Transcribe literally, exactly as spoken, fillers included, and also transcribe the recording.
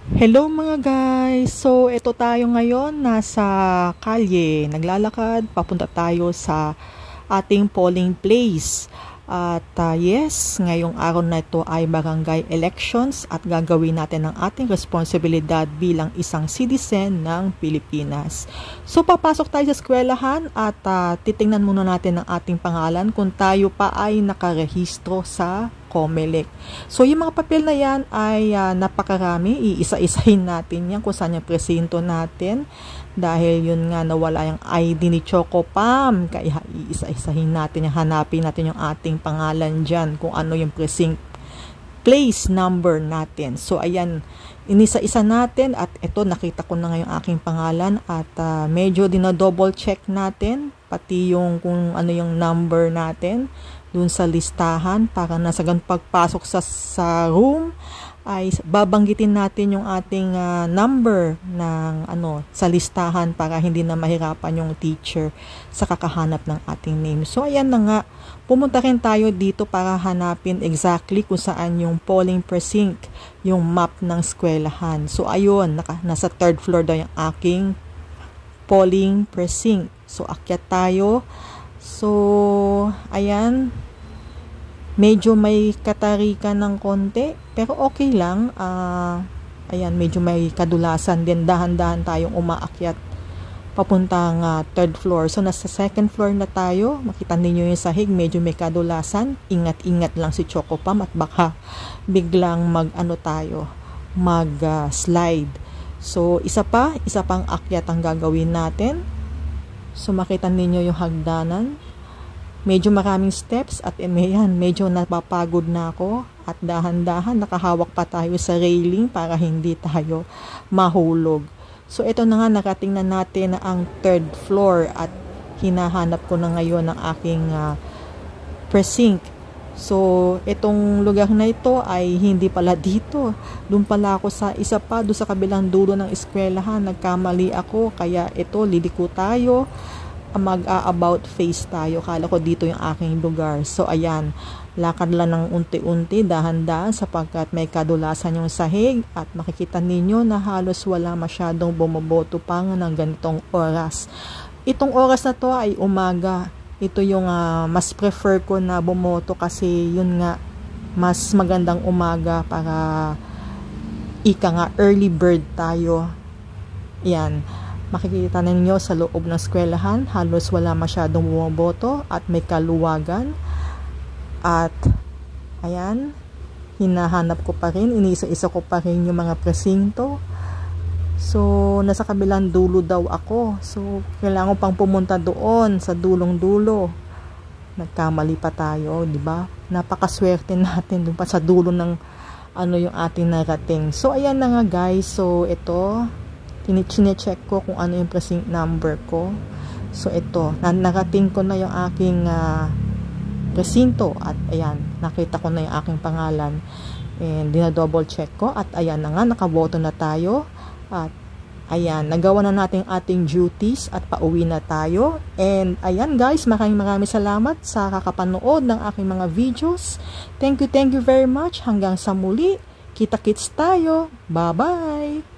Hello mga guys! So, ito tayo ngayon, nasa kalye, naglalakad, papunta tayo sa ating polling place. At uh, yes, ngayong araw na ito ay barangay elections at gagawin natin ang ating responsibilidad bilang isang citizen ng Pilipinas. So, papasok tayo sa eskwelahan at uh, titingnan muna natin ang ating pangalan kung tayo pa ay nakarehistro sa COMELEC. So, yung mga papel na yan ay uh, napakarami. Iisa-isahin natin yan kung saan yung presinto natin. Dahil yun nga nawala yung I D ni Choco Pam. Kaya iisa-isahin natin, yung hanapin natin yung ating pangalan dyan. Kung ano yung precinct place number natin. So, ayan, inisa-isa natin. At ito, nakita ko na ngayon aking pangalan. At uh, medyo dinodouble check natin. Pati yung kung ano yung number natin dun sa listahan para nasa ganun pagpasok sa, sa room ay babanggitin natin yung ating uh, number ng ano sa listahan para hindi na mahirapan yung teacher sa kakahanap ng ating name. So ayan na nga, pumunta rin tayo dito para hanapin exactly kung saan yung polling precinct, yung map ng eskwelahan. So ayun, naka, nasa third floor daw yung aking polling precinct. So akyat tayo. So ayan, medyo may katarikan ng konti, pero okay lang. Uh, ayan, medyo may kadulasan din. Dahan-dahan tayong umaakyat papuntang uh, third floor. So, nasa second floor na tayo. Makita ninyo yung sahig, medyo may kadulasan. Ingat-ingat lang si Choco Pam at baka biglang mag-ano tayo, mag-slide. Uh, so, isa pa, isa pang akyat ang gagawin natin. So, makita ninyo yung hagdanan. Medyo maraming steps at yan, medyo napapagod na ako at dahan-dahan nakahawak pa tayo sa railing para hindi tayo mahulog. So ito na nga, nakating na natin na ang third floor at hinahanap ko na ngayon ang aking uh, precinct. So itong lugar na ito ay hindi pala dito. Doon pala ako sa isa pa, doon sa kabilang dulo ng eskwelahan. Nagkamali ako, kaya ito, liliko tayo. Mag-about face tayo. Kala ko dito yung aking lugar. So ayan, lakad lang ng unti-unti, dahan-dahan sapagkat may kadulasan yung sahig at makikita ninyo na halos wala masyadong bumoboto pa ng ganitong oras. Itong oras na to ay umaga. Ito yung uh, mas prefer ko na bumoto kasi yun nga mas magandang umaga para ika nga early bird tayo. Yan. Makikita ninyo sa loob ng eskwelahan, halos wala masyadong bumoboto at may kaluwagan. At, ayan, hinahanap ko pa rin, inisa-isa ko pa rin yung mga presinto. So, nasa kabilang dulo daw ako. So, kailangan pang pumunta doon, sa dulong-dulo. Nagkamali pa tayo, di ba? Napakaswerte natin doon pa sa dulo ng ano yung ating narating. So, ayan na nga guys. So, ito, Chine-check ko kung ano yung precinct number ko. So, ito. Narating ko na yung aking uh, presinto. At, ayan. Nakita ko na yung aking pangalan. And, dinadouble check ko. At, ayan na nga. Nakaboto na tayo. At, ayan. Nagawa na natin ating duties. At, pauwi na tayo. And, ayan guys. Maraming maraming salamat sa kakapanood ng aking mga videos. Thank you, thank you very much. Hanggang sa muli. Kita-kits tayo. Bye-bye!